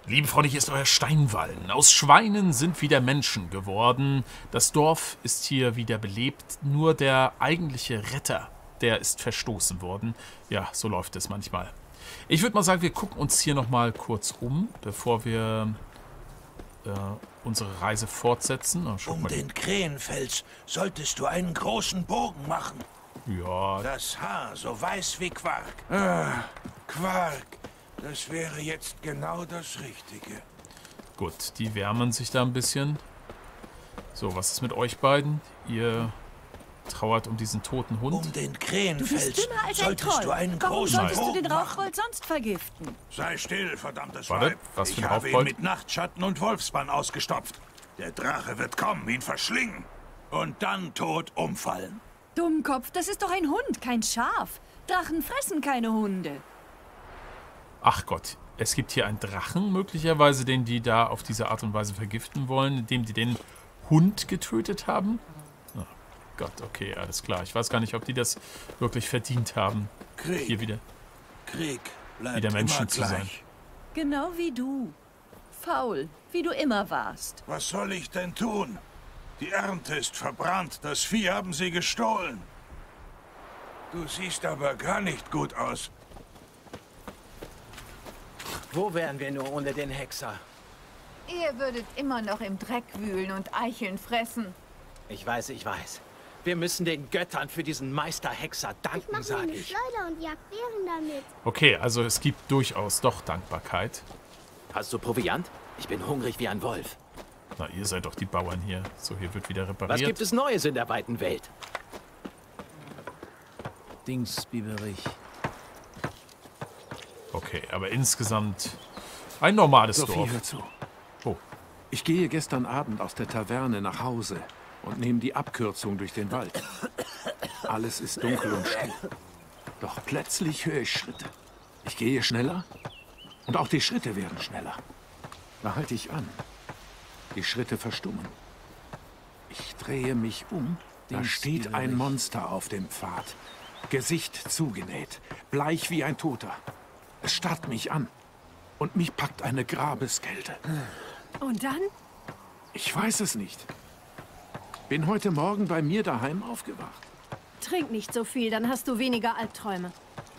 Liebe Freunde, hier ist euer Steinwallen. Aus Schweinen sind wieder Menschen geworden. Das Dorf ist hier wieder belebt. Nur der eigentliche Retter, der ist verstoßen worden. Ja, so läuft es manchmal. Ich würde mal sagen, wir gucken uns hier nochmal kurz um, bevor wir unsere Reise fortsetzen. Um den Krähenfels solltest du einen großen Bogen machen. Ja. Das Haar so weiß wie Quark. Quark. Das wäre jetzt genau das Richtige. Gut, die wärmen sich da ein bisschen. So, was ist mit euch beiden? Ihr trauert um diesen toten Hund? Um den Krähenfels solltest du einen Warum großen solltest du Bogen den machen. Raufbold sonst vergiften? Sei still, verdammtes Warte, Weib. was für ein Ich habe ihn Raufbold? mit Nachtschatten und Wolfsbann ausgestopft. Der Drache wird kommen, ihn verschlingen und dann tot umfallen. Dummkopf, das ist doch ein Hund, kein Schaf. Drachen fressen keine Hunde. Ach Gott, es gibt hier einen Drachen möglicherweise, den die da auf diese Art und Weise vergiften wollen, indem die den Hund getötet haben? Oh Gott, okay, alles klar. Ich weiß gar nicht, ob die das wirklich verdient haben, hier wieder Bleibt Menschen immer zu sein. gleich. Genau wie du. Faul, wie du immer warst. Was soll ich denn tun? Die Ernte ist verbrannt, das Vieh haben sie gestohlen. Du siehst aber gar nicht gut aus. Wo wären wir nur ohne den Hexer? Ihr würdet immer noch im Dreck wühlen und Eicheln fressen. Ich weiß, ich weiß. Wir müssen den Göttern für diesen Meisterhexer danken, sag eine ich. Schleuder und jag Bären damit. Okay, also es gibt durchaus doch Dankbarkeit. Hast du Proviant? Ich bin hungrig wie ein Wolf. Na, ihr seid doch die Bauern hier. So, hier wird wieder repariert. Was gibt es Neues in der weiten Welt? Dingsbiberich. Okay, aber insgesamt ein normales Sophie, Dorf. hör zu. Oh, Ich gehe gestern Abend aus der Taverne nach Hause und nehme die Abkürzung durch den Wald. Alles ist dunkel und still. Doch plötzlich höre ich Schritte. Ich gehe schneller und auch die Schritte werden schneller. Da halte ich an. Die Schritte verstummen. Ich drehe mich um. Da steht ein Monster auf dem Pfad. Gesicht zugenäht, bleich wie ein Toter. Es starrt mich an und mich packt eine Grabeskälte. Und dann? Ich weiß es nicht. Bin heute Morgen bei mir daheim aufgewacht. Trink nicht so viel, dann hast du weniger Albträume.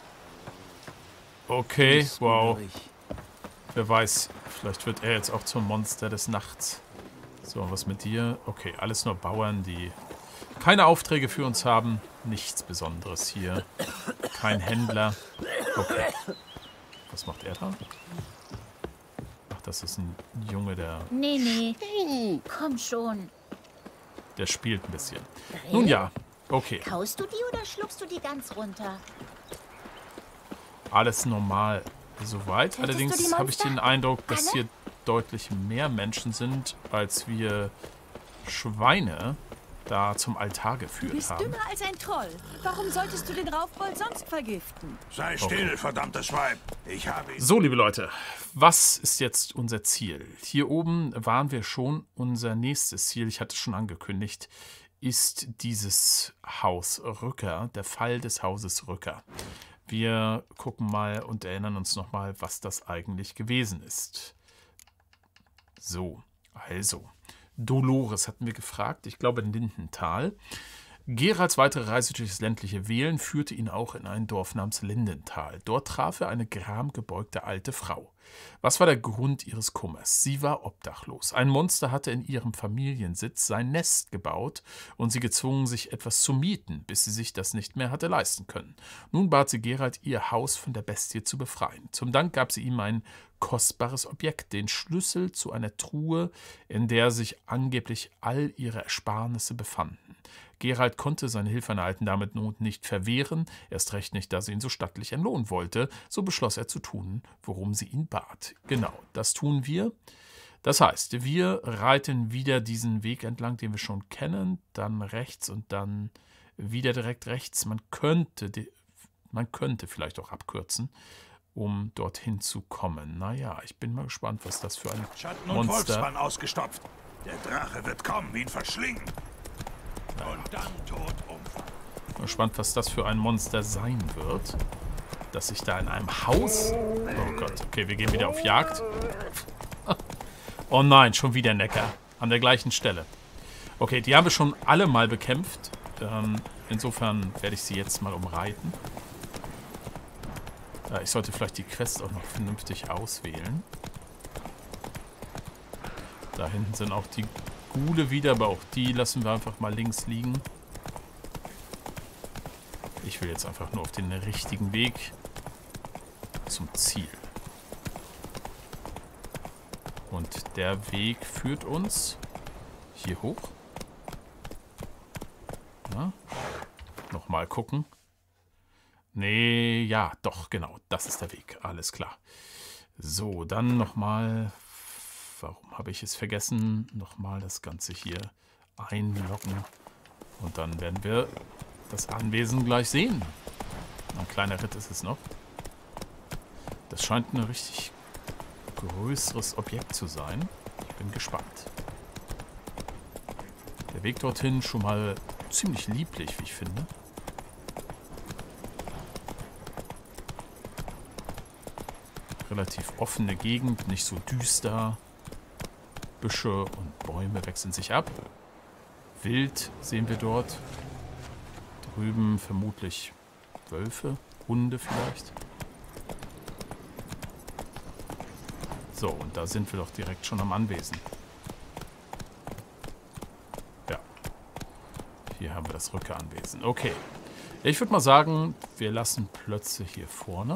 okay, wow. Wer weiß, vielleicht wird er jetzt auch zum Monster des Nachts. So, was mit dir? Okay, alles nur Bauern, die keine Aufträge für uns haben. Nichts Besonderes hier. Kein Händler. Okay. Was macht er da? Ach, das ist ein Junge, Nee. Komm schon. der spielt ein bisschen. Nun ja, okay. Kaust du die oder schluckst du die ganz runter? Alles normal soweit. du Allerdings die habe ich Monster? den Eindruck, dass Alle? hier deutlich mehr Menschen sind, als wir Schweine da zum Altar Du geführt bist haben. dümmer als ein Troll. Warum solltest du den Raufbold sonst vergiften? Sei still, verdammtes Weib. Ich habe ihn... So, liebe Leute, was ist jetzt unser Ziel? Hier oben waren wir schon. Unser nächstes Ziel, ich hatte es schon angekündigt, ist dieses Haus Rücker, der Fall des Hauses Rücker. Wir gucken mal und erinnern uns nochmal, was das eigentlich gewesen ist. So, also, Dolores hatten wir gefragt, ich glaube in Lindenthal. Geralds weitere Reise durch das ländliche Wählen führte ihn auch in ein Dorf namens Lindenthal. Dort traf er eine gramgebeugte alte Frau. Was war der Grund ihres Kummers? Sie war obdachlos. Ein Monster hatte in ihrem Familiensitz sein Nest gebaut und sie gezwungen, sich etwas zu mieten, bis sie sich das nicht mehr hatte leisten können. Nun bat sie Gerald, ihr Haus von der Bestie zu befreien. Zum Dank gab sie ihm ein kostbares Objekt, den Schlüssel zu einer Truhe, in der sich angeblich all ihre Ersparnisse befanden. Gerald konnte seine Hilfe einer alten Dame Not nicht verwehren, erst recht nicht, da sie ihn so stattlich entlohnen wollte. So beschloss er zu tun, worum sie ihn bat. Genau, das tun wir. Das heißt, wir reiten wieder diesen Weg entlang, den wir schon kennen, dann rechts und dann wieder direkt rechts. Man könnte vielleicht auch abkürzen, um dorthin zu kommen. Naja, ich bin mal gespannt, was das für ein Schatten und Monster... Wolfsbann ausgestopft. Der Drache wird kommen, ihn verschlingen und dann tot umfallen. Bin gespannt, was das für ein Monster sein wird. Dass sich da in einem Haus... Oh Gott, okay, wir gehen wieder auf Jagd. Oh nein, schon wieder Necker. An der gleichen Stelle. Okay, die haben wir schon alle mal bekämpft. Insofern werde ich sie jetzt mal umreiten. Ich sollte vielleicht die Quest auch noch vernünftig auswählen. Da hinten sind auch die Ghule wieder, aber auch die lassen wir einfach mal links liegen. Ich will jetzt einfach nur auf den richtigen Weg zum Ziel. Und der Weg führt uns hier hoch. Na? Nochmal gucken. Nee, ja, doch, genau. Das ist der Weg. Alles klar. So, dann nochmal. Warum habe ich es vergessen? Nochmal das Ganze hier einloggen. Und dann werden wir das Anwesen gleich sehen. Ein kleiner Ritt ist es noch. Das scheint ein richtig größeres Objekt zu sein. Ich bin gespannt. Der Weg dorthin schon mal ziemlich lieblich, wie ich finde. Relativ offene Gegend, nicht so düster. Büsche und Bäume wechseln sich ab. Wild sehen wir dort. Drüben vermutlich Wölfe, Hunde vielleicht. So, und da sind wir doch direkt schon am Anwesen. Ja. Hier haben wir das Rückeranwesen. Okay. Ich würde mal sagen, wir lassen Plötze hier vorne.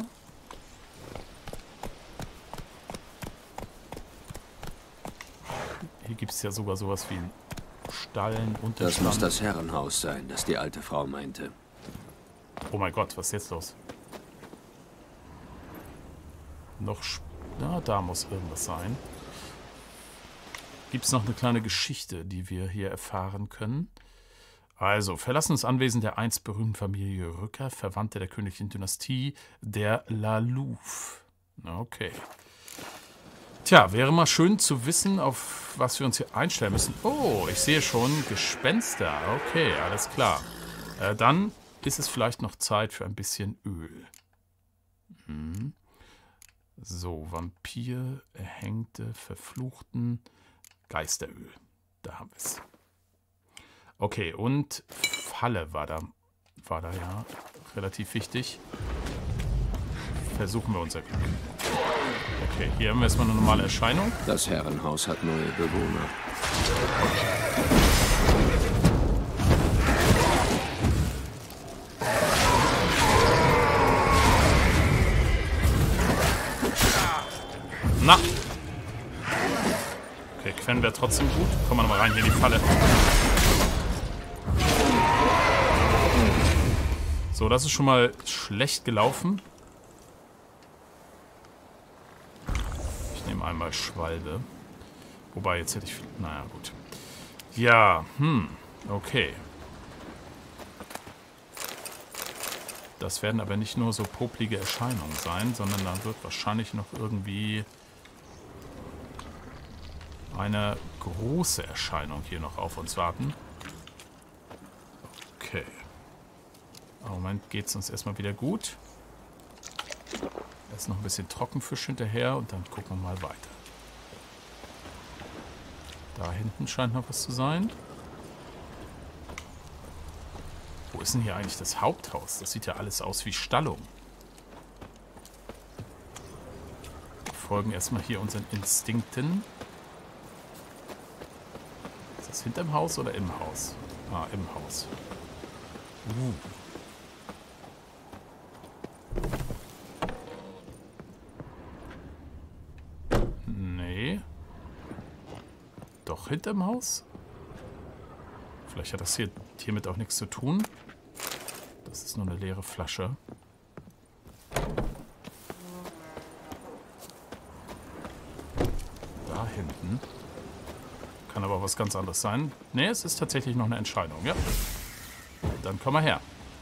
Hier gibt es ja sogar sowas wie einen Stall, Unterstand. Das muss das Herrenhaus sein, das die alte Frau meinte. Oh mein Gott, was ist jetzt los? Noch... Na, da muss irgendwas sein. Gibt es noch eine kleine Geschichte, die wir hier erfahren können? Also, verlassenes Anwesen der einst berühmten Familie Rücker, Verwandte der königlichen Dynastie der La Louve. Okay. Tja, wäre mal schön zu wissen, auf was wir uns hier einstellen müssen. Oh, ich sehe schon Gespenster. Okay, alles klar. Dann ist es vielleicht noch Zeit für ein bisschen Öl. So, Vampir, Erhängte, Verfluchten, Geisteröl. Da haben wir es. Okay, und Falle war da ja relativ wichtig. Versuchen wir unser Glück. Okay, hier haben wir erstmal eine normale Erscheinung. Das Herrenhaus hat neue Bewohner. Na! Okay, Quen wäre trotzdem gut. Kommen wir nochmal rein hier in die Falle. So, das ist schon mal schlecht gelaufen. Ich nehme einmal Schwalbe. Wobei, jetzt hätte ich... Naja, gut. Ja, okay. Das werden aber nicht nur so poplige Erscheinungen sein, sondern da wird wahrscheinlich noch irgendwie eine große Erscheinung hier noch auf uns warten. Okay. Im Moment geht es uns erstmal wieder gut. Jetzt noch ein bisschen Trockenfisch hinterher und dann gucken wir mal weiter. Da hinten scheint noch was zu sein. Wo ist denn hier eigentlich das Haupthaus? Das sieht ja alles aus wie Stallung. Wir folgen erstmal hier unseren Instinkten. Ist das hinterm Haus oder im Haus? Ah, im Haus. Nee. Doch hinterm Haus? Vielleicht hat das hiermit auch nichts zu tun. Das ist nur eine leere Flasche. Da hinten. Kann aber was ganz anderes sein. Ne, es ist tatsächlich noch eine Entscheidung, ja. Dann komm mal her.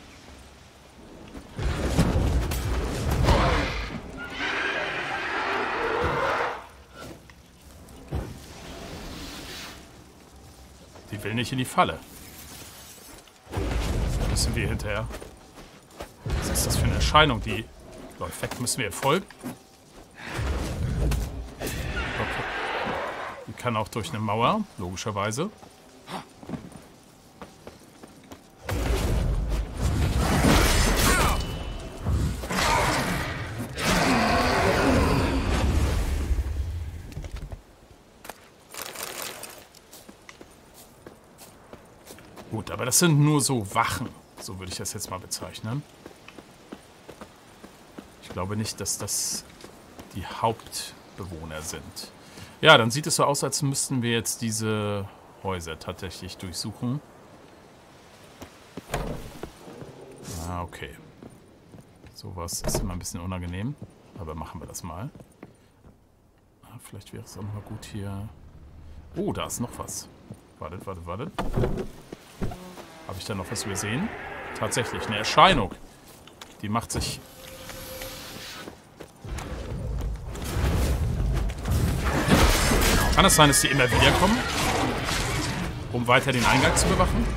Die will nicht in die Falle. Da müssen wir hinterher. Was ist das für eine Erscheinung? Die läuft weg. Müssen wir ihr folgen? Okay. kann auch durch eine Mauer, logischerweise. Gut, aber das sind nur so Wachen. So würde ich das jetzt mal bezeichnen. Ich glaube nicht, dass das die Hauptbewohner sind. Ja, dann sieht es so aus, als müssten wir jetzt diese Häuser tatsächlich durchsuchen. Ah, okay. Sowas ist immer ein bisschen unangenehm. Aber machen wir das mal. Ah, vielleicht wäre es auch mal gut hier... Oh, da ist noch was. Wartet. Habe ich da noch was übersehen? Tatsächlich, eine Erscheinung. Die macht sich... Kann es sein, dass die immer wieder kommen? Um weiter den Eingang zu bewachen?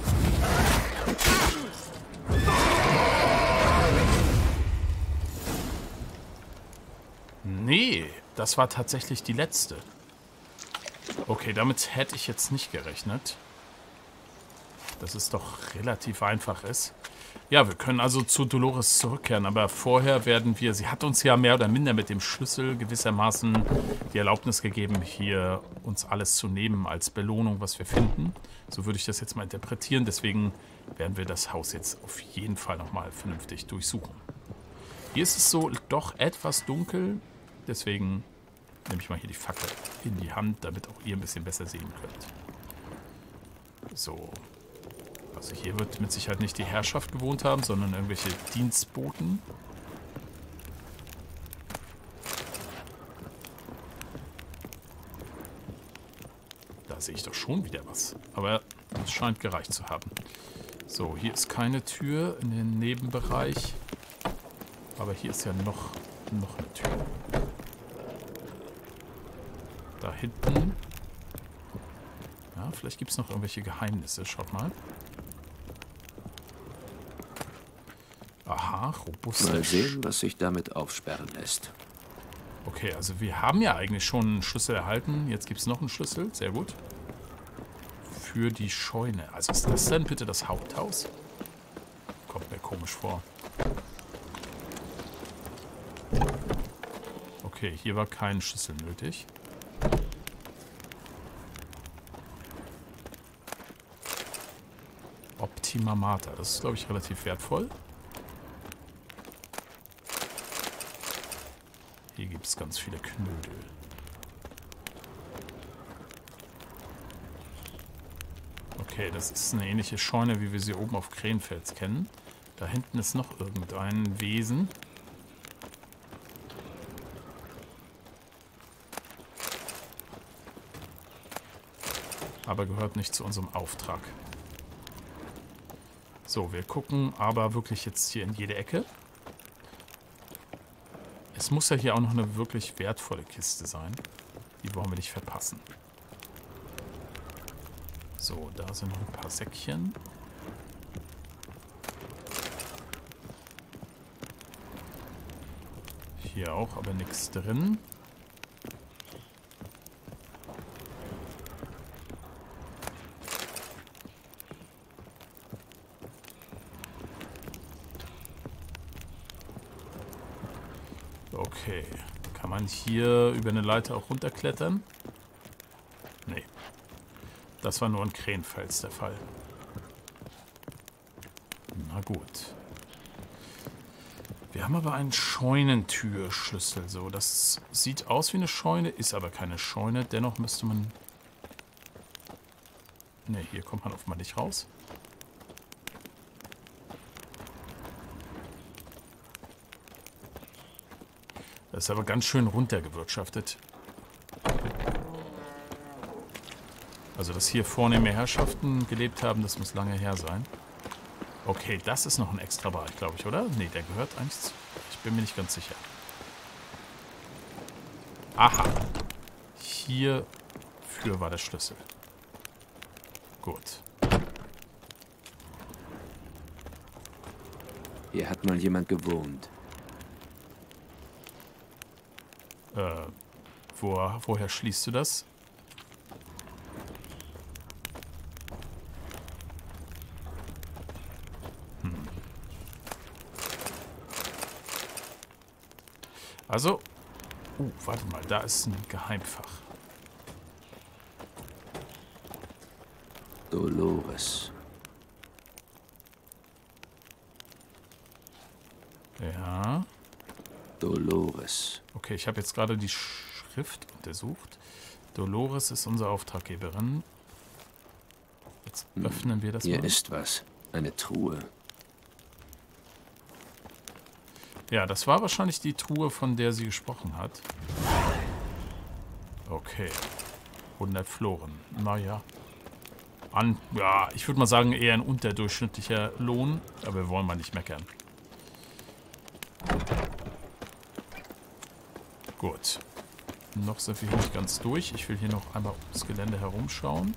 Nee, das war tatsächlich die letzte. Okay, damit hätte ich jetzt nicht gerechnet. Dass es doch relativ einfach ist. Ja, wir können also zu Dolores zurückkehren, aber vorher werden wir... Sie hat uns ja mehr oder minder mit dem Schlüssel gewissermaßen die Erlaubnis gegeben, hier uns alles zu nehmen als Belohnung, was wir finden. So würde ich das jetzt mal interpretieren. Deswegen werden wir das Haus jetzt auf jeden Fall nochmal vernünftig durchsuchen. Hier ist es so doch etwas dunkel. Deswegen nehme ich mal hier die Fackel in die Hand, damit auch ihr ein bisschen besser sehen könnt. So. Also hier wird mit Sicherheit nicht die Herrschaft gewohnt haben, sondern irgendwelche Dienstboten. Da sehe ich doch schon wieder was. Aber es scheint gereicht zu haben. So, hier ist keine Tür in den Nebenbereich. Aber hier ist ja noch eine Tür. Da hinten. Ja, vielleicht gibt es noch irgendwelche Geheimnisse. Schaut mal. Aha, robust. Mal sehen, was sich damit aufsperren lässt. Okay, also wir haben ja eigentlich schon einen Schlüssel erhalten. Jetzt gibt es noch einen Schlüssel. Sehr gut. Für die Scheune. Also ist das denn bitte das Haupthaus? Kommt mir komisch vor. Okay, hier war kein Schlüssel nötig. Optima Mater. Das ist, glaube ich, relativ wertvoll. Hier gibt es ganz viele Knödel. Okay, das ist eine ähnliche Scheune, wie wir sie oben auf Krenfels kennen. Da hinten ist noch irgendein Wesen. Aber gehört nicht zu unserem Auftrag. So, wir gucken aber wirklich jetzt hier in jede Ecke. Es muss ja hier auch noch eine wirklich wertvolle Kiste sein. Die wollen wir nicht verpassen. So, da sind noch ein paar Säckchen. Hier auch, aber nichts drin. Okay. Kann man hier über eine Leiter auch runterklettern? Nee. Das war nur in Krenfels der Fall. Na gut. Wir haben aber einen Scheunentürschlüssel. So, das sieht aus wie eine Scheune, ist aber keine Scheune. Dennoch müsste man... Ne, hier kommt man offenbar nicht raus. Das ist aber ganz schön runtergewirtschaftet. Also, dass hier vornehme Herrschaften gelebt haben, das muss lange her sein. Okay, das ist noch ein extra Bereich, glaube ich, oder? Ne, der gehört eigentlich zu... Ich bin mir nicht ganz sicher. Aha. Hierfür war der Schlüssel. Gut. Hier hat mal jemand gewohnt. Woher schließt du das? Also... warte mal, da ist ein Geheimfach. Dolores. Ja. Dolores. Okay, ich habe jetzt gerade die Schrift untersucht. Dolores ist unsere Auftraggeberin. Jetzt öffnen wir das Hier mal. ist was. Eine Truhe. Ja, das war wahrscheinlich die Truhe, von der sie gesprochen hat. Okay. 100 Floren. Naja. Ja, ich würde mal sagen, eher ein unterdurchschnittlicher Lohn. Aber wir wollen mal nicht meckern. Gut. Noch sind wir hier nicht ganz durch. Ich will hier noch einmal ums Gelände herumschauen.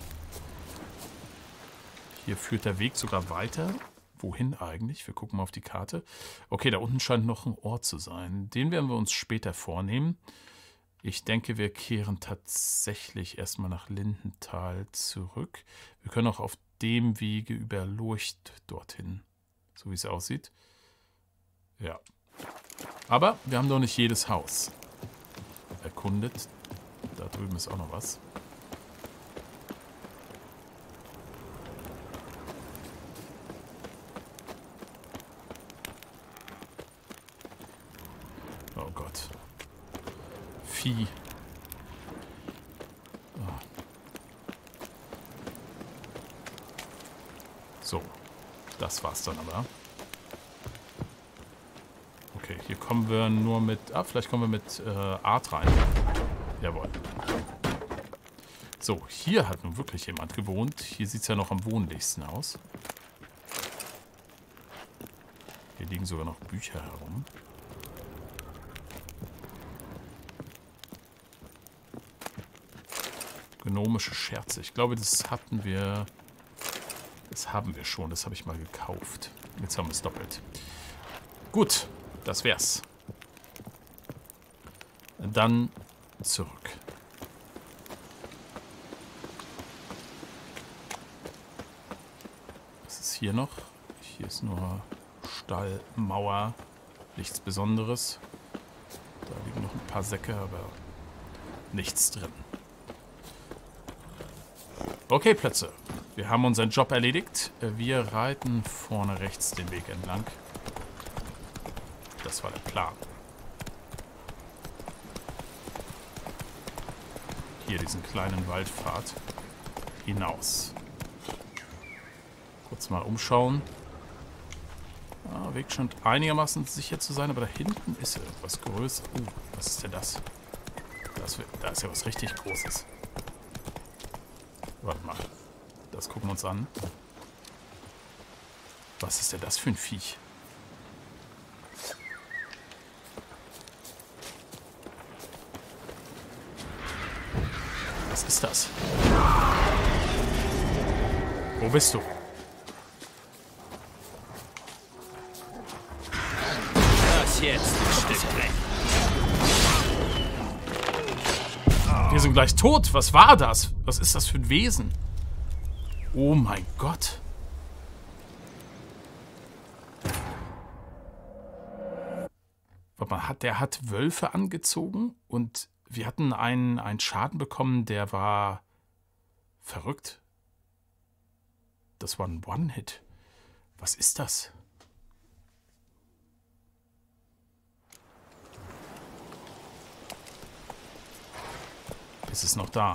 Hier führt der Weg sogar weiter. Wohin eigentlich? Wir gucken mal auf die Karte. Okay, da unten scheint noch ein Ort zu sein. Den werden wir uns später vornehmen. Ich denke, wir kehren tatsächlich erstmal nach Lindenthal zurück. Wir können auch auf dem Wege über Lurcht dorthin. So wie es aussieht. Ja. Aber wir haben doch nicht jedes Haus erkundet. Da drüben ist auch noch was. Oh Gott. Vieh. Oh. So. Das war's dann aber. Okay, hier kommen wir nur mit... vielleicht kommen wir mit Art rein. Jawohl. So, hier hat nun wirklich jemand gewohnt. Hier sieht es ja noch am wohnlichsten aus. Hier liegen sogar noch Bücher herum. Gnomische Scherze. Ich glaube, das hatten wir... Das haben wir schon. Das habe ich mal gekauft. Jetzt haben wir es doppelt. Gut. Das wär's. Dann zurück. Was ist hier noch? Hier ist nur Stall, Mauer, nichts Besonderes. Da liegen noch ein paar Säcke, aber nichts drin. Okay, Plätze. Wir haben unseren Job erledigt. Wir reiten vorne rechts den Weg entlang. Das war der Plan. Hier diesen kleinen Waldpfad hinaus. Kurz mal umschauen. Der Weg scheint einigermaßen sicher zu sein, aber da hinten ist etwas Größeres. Was ist denn das? Da ist ja was richtig Großes. Warte mal. Das gucken wir uns an. Was ist denn das für ein Viech? Was ist das? Wo bist du? Das jetzt ein Stück Dreck. Wir sind gleich tot. Was war das? Was ist das für ein Wesen? Oh mein Gott. Der hat Wölfe angezogen und wir hatten einen Schaden bekommen, der war verrückt. Das war ein One-Hit. Was ist das? Ist es noch da?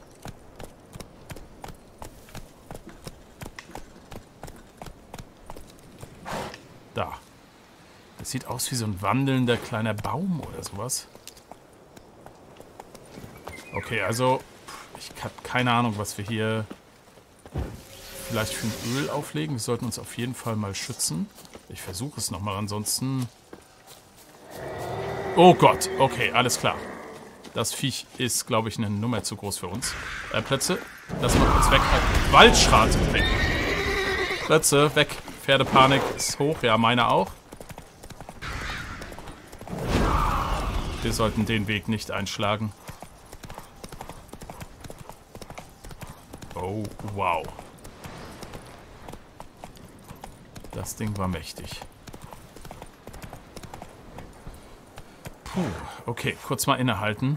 Da. Das sieht aus wie so ein wandelnder kleiner Baum oder sowas. Okay, also ich habe keine Ahnung, was wir hier vielleicht für ein Öl auflegen. Wir sollten uns auf jeden Fall mal schützen. Ich versuche es nochmal, ansonsten... Oh Gott, okay, alles klar. Das Viech ist, glaube ich, eine Nummer zu groß für uns. Plätze, lass mal kurz weg. Waldschrat, weg. Plätze, weg. Pferdepanik ist hoch, ja, meine auch. Wir sollten den Weg nicht einschlagen. Oh, wow. Das Ding war mächtig. Okay, kurz mal innehalten.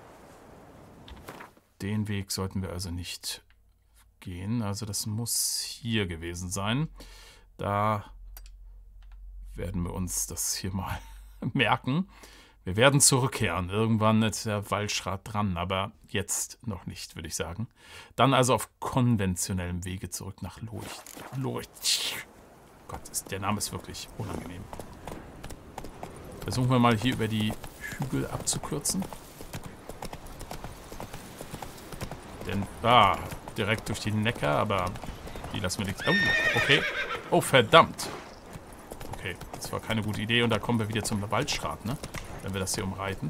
Den Weg sollten wir also nicht gehen. Also das muss hier gewesen sein. Da werden wir uns das hier mal merken. Wir werden zurückkehren. Irgendwann ist der Waldschrat dran, aber jetzt noch nicht, würde ich sagen. Dann also auf konventionellem Wege zurück nach Lorich. Gott, der Name ist wirklich unangenehm. Versuchen wir mal hier über die Hügel abzukürzen. Denn, direkt durch die Neckar, aber die lassen wir nicht. Oh, okay. Oh, verdammt. Okay, das war keine gute Idee und da kommen wir wieder zum Waldschrat, ne? Wenn wir das hier umreiten.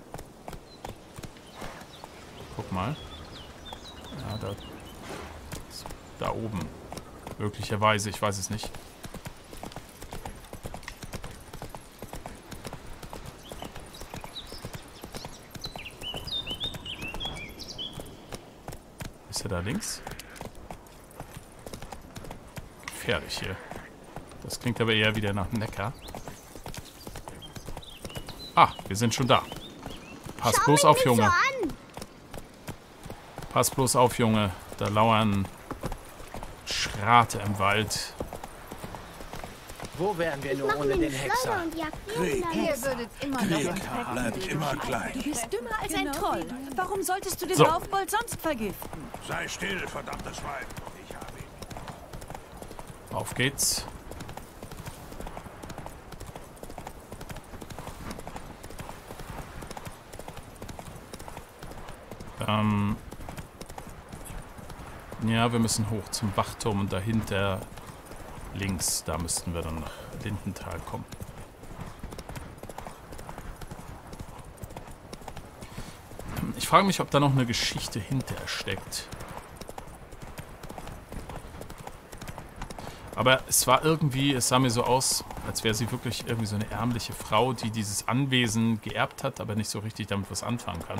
Guck mal. Ja, da oben. Möglicherweise, ich weiß es nicht. Ist er da links? Gefährlich hier. Das klingt aber eher wieder nach Neckar. Ah, wir sind schon da. Pass bloß auf, Junge. Pass bloß auf, Junge. Da lauern Schrate im Wald. Wo wären wir nur ohne den Hexer? Ihr würdet immer noch im Dreck Bleibt wühlen. immer gleich. Du bist dümmer als ein Troll. Warum solltest du den So. Raufbold sonst vergiften? Sei still, verdammtes Weib. Ich habe ihn. Auf geht's. Ja, wir müssen hoch zum Wachturm und dahinter links, da müssten wir dann nach Lindenthal kommen. Ich frage mich, ob da noch eine Geschichte hinter steckt. Aber es war irgendwie, es sah mir so aus, als wäre sie wirklich irgendwie so eine ärmliche Frau, die dieses Anwesen geerbt hat, aber nicht so richtig damit was anfangen kann.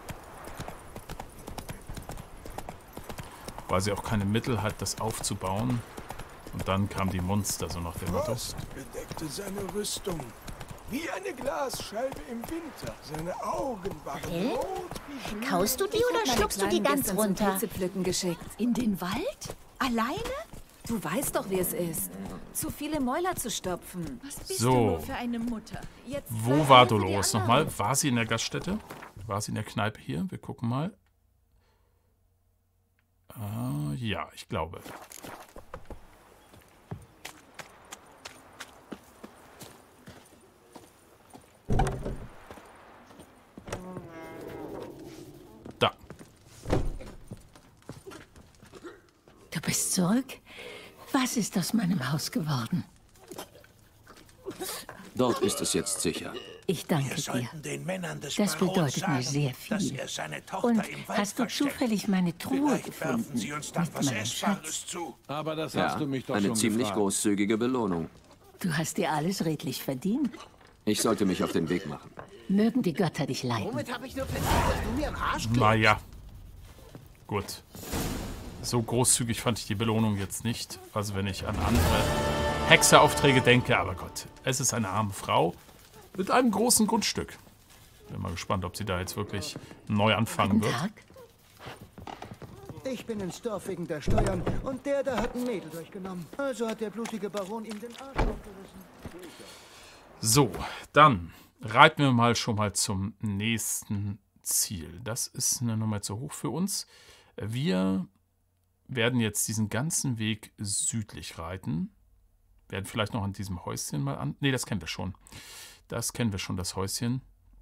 Weil sie auch keine Mittel hat, das aufzubauen. Und dann kam die Monster, so nach dem Motto. Frost bedeckte seine Rüstung. Wie eine Glasscheibe im Winter. Seine Augen waren rot wie Blut. Kaust du die oder schluckst du die ganz runter? Pilze pflücken geschickt. In den Wald? Alleine? Du weißt doch, wie es ist. Zu viele Mäuler zu stopfen. Was bist So. du nur für eine Mutter? Jetzt Wo sei war einer für die Dolores anderen. nochmal? War sie in der Gaststätte? War sie in der Kneipe hier? Wir gucken mal. Ja, ich glaube. Da. Du bist zurück? Was ist aus meinem Haus geworden? Dort ist es jetzt sicher. Ich danke Wir dir. sollten den Männern des Das Barons bedeutet mir sagen, sehr dass viel. er seine Tochter Und im Wald hast du versteckt. zufällig meine Truhe Vielleicht werfen gefunden? sie uns dann Mit was meinem Essbares Schatz? zu. Aber das Ja, hast du mich doch eine schon ziemlich gefragt. großzügige Belohnung. Du hast dir alles redlich verdient. Ich sollte mich auf den Weg machen. Mögen die Götter dich leiten. Womit habe ich nur verdient, dass du mir im Arsch klebst? Naja. Gut. So großzügig fand ich die Belohnung jetzt nicht. Also wenn ich an andere Hexeraufträge denke. Aber Gott, es ist eine arme Frau mit einem großen Grundstück. Bin mal gespannt, ob sie da jetzt wirklich neu anfangen wird. Tag? Ich bin ins Dorf wegen der Steuern und der da hat ein Mädel durchgenommen. Also hat der blutige Baron ihm den Arsch aufgerissen. So, dann reiten wir mal schon mal zum nächsten Ziel. Das ist eine Nummer zu hoch für uns. Wir werden jetzt diesen ganzen Weg südlich reiten. Werden vielleicht noch an diesem Häuschen mal an... Ne, das kennen wir schon. Das kennen wir schon, das Häuschen.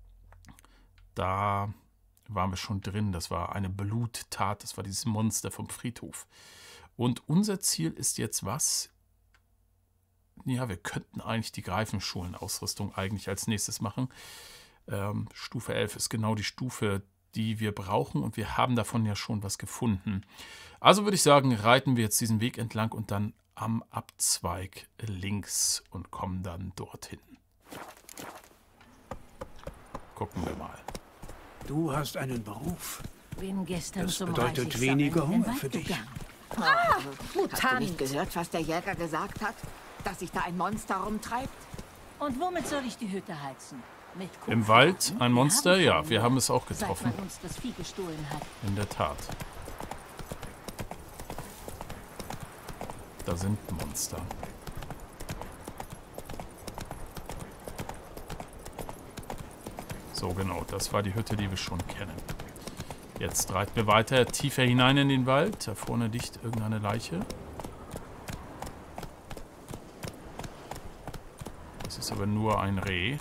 Da waren wir schon drin. Das war eine Bluttat. Das war dieses Monster vom Friedhof. Und unser Ziel ist jetzt was? Ja, wir könnten eigentlich die Greifenschulenausrüstung eigentlich als nächstes machen. Stufe 11 ist genau die Stufe, die wir brauchen. Und wir haben davon ja schon was gefunden. Also würde ich sagen, reiten wir jetzt diesen Weg entlang und dann am Abzweig links und kommen dann dorthin. Gucken wir mal. Du hast einen Beruf. Bin gestern Das zum bedeutet Reisig weniger sammeln in den Hunger Wald für dich. gegangen. Hast du nicht gehört, was der Jäger gesagt hat? Dass sich da ein Monster rumtreibt? Und womit soll ich die Hütte heizen? Im Wald ein Monster? Ja, wir haben es auch getroffen. Seit man uns das Vieh gestohlen hat. In der Tat. Da sind Monster. So, genau. Das war die Hütte, die wir schon kennen. Jetzt reiten wir weiter tiefer hinein in den Wald. Da vorne liegt irgendeine Leiche. Das ist aber nur ein Reh.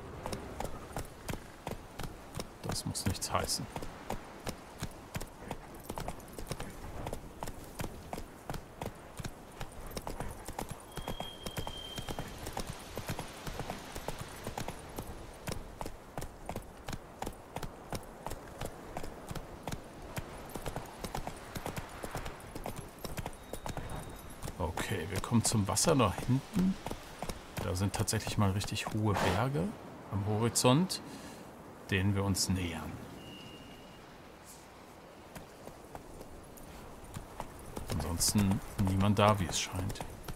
Das muss nichts heißen. Okay, wir kommen zum Wasser da hinten. Da sind tatsächlich mal richtig hohe Berge am Horizont, denen wir uns nähern. Ansonsten niemand da, wie es scheint.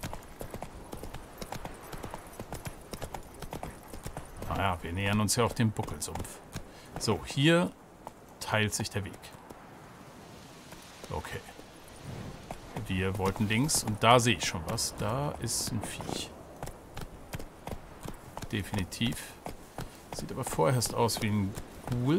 Naja, wir nähern uns ja auf dem Buckelsumpf. So, hier teilt sich der Weg. Okay. Wir wollten links und da sehe ich schon was. Da ist ein Viech. Definitiv. Sieht aber vorerst aus wie ein Ghoul.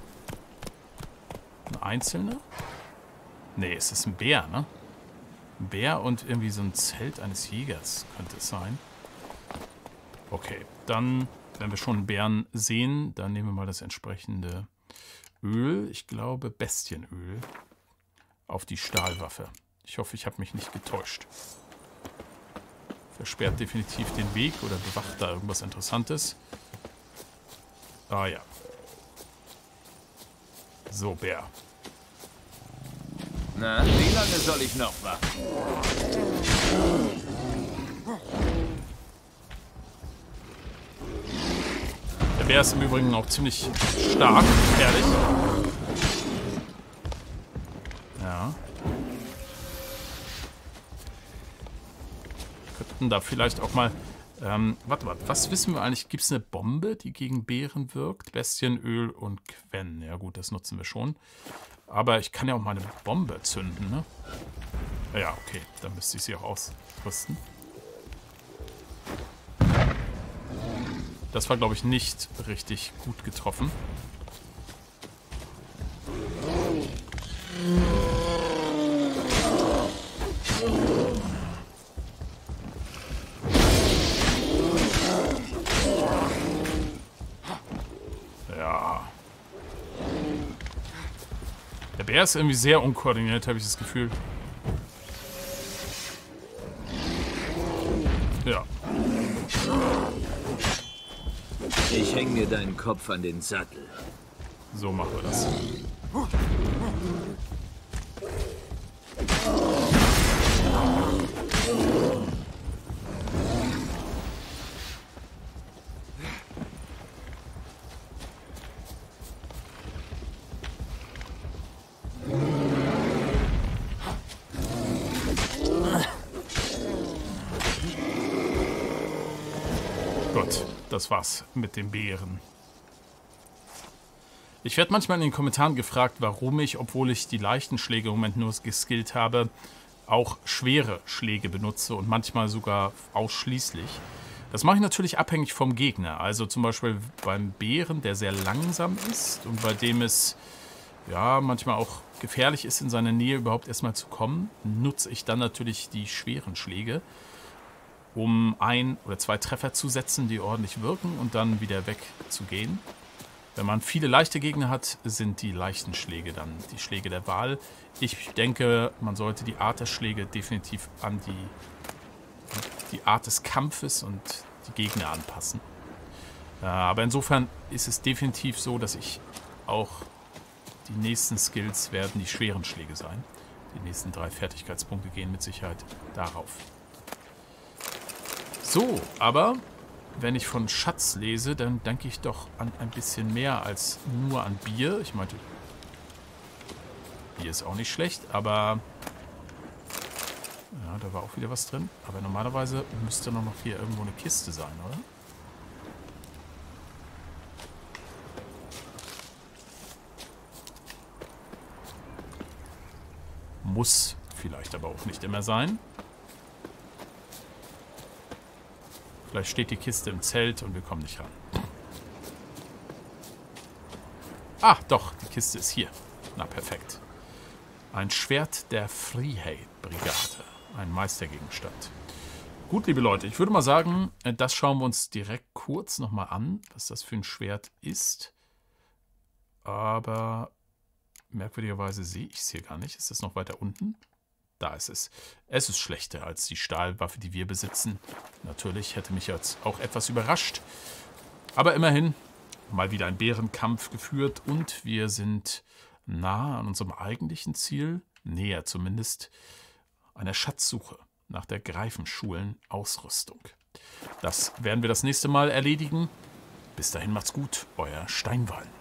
Ein einzelner? Nee, es ist ein Bär, ne? Ein Bär und irgendwie so ein Zelt eines Jägers könnte es sein. Okay, dann, wenn wir schon einen Bären sehen, dann nehmen wir mal das entsprechende Öl. Ich glaube Bestienöl. Auf die Stahlwaffe. Ich hoffe, ich habe mich nicht getäuscht. Versperrt definitiv den Weg oder bewacht da irgendwas Interessantes. Ah ja. So, Bär. Na, wie lange soll ich noch warten? Der Bär ist im Übrigen auch ziemlich stark, ehrlich. Ja. Könnten da vielleicht auch mal... warte, was wissen wir eigentlich? Gibt es eine Bombe, die gegen Bären wirkt? Bestienöl und Quen. Ja gut, das nutzen wir schon. Aber ich kann ja auch mal eine Bombe zünden, ne? Ja, okay. Dann müsste ich sie auch ausrüsten. Das war, glaube ich, nicht richtig gut getroffen. Ja. Der Bär ist irgendwie sehr unkoordiniert, habe ich das Gefühl. Ja. Ich hänge mir deinen Kopf an den Sattel. So machen wir das. Gut, das war's mit den Bären. Ich werde manchmal in den Kommentaren gefragt, warum ich, obwohl ich die leichten Schläge im Moment nur geskillt habe, auch schwere Schläge benutze und manchmal sogar ausschließlich. Das mache ich natürlich abhängig vom Gegner. Also zum Beispiel beim Bären, der sehr langsam ist und bei dem es ja manchmal auch gefährlich ist, in seine Nähe überhaupt erstmal zu kommen, nutze ich dann natürlich die schweren Schläge, um 1 oder 2 Treffer zu setzen, die ordentlich wirken und dann wieder wegzugehen. Wenn man viele leichte Gegner hat, sind die leichten Schläge dann die Schläge der Wahl. Ich denke, man sollte die Art der Schläge definitiv an die Art des Kampfes und die Gegner anpassen. Aber insofern ist es definitiv so, dass ich auch die nächsten Skills werden die schweren Schläge sein. Die nächsten 3 Fertigkeitspunkte gehen mit Sicherheit darauf. So, aber wenn ich von Schatz lese, dann denke ich doch an ein bisschen mehr als nur an Bier. Ich meinte, Bier ist auch nicht schlecht, aber ja, da war auch wieder was drin. Aber normalerweise müsste noch hier irgendwo eine Kiste sein, oder? Muss vielleicht aber auch nicht immer sein. Vielleicht steht die Kiste im Zelt und wir kommen nicht ran. Ah, doch, die Kiste ist hier. Na, perfekt. Ein Schwert der Freehay-Brigade. Ein Meistergegenstand. Gut, liebe Leute, ich würde mal sagen, das schauen wir uns direkt kurz nochmal an, was das für ein Schwert ist. Aber merkwürdigerweise sehe ich es hier gar nicht. Ist das noch weiter unten? Da ist es. Es ist schlechter als die Stahlwaffe, die wir besitzen. Natürlich hätte mich jetzt auch etwas überrascht. Aber immerhin mal wieder ein Bärenkampf geführt und wir sind nah an unserem eigentlichen Ziel, näher zumindest, einer Schatzsuche nach der Greifenschulen-Ausrüstung. Das werden wir das nächste Mal erledigen. Bis dahin macht's gut, euer Steinwall.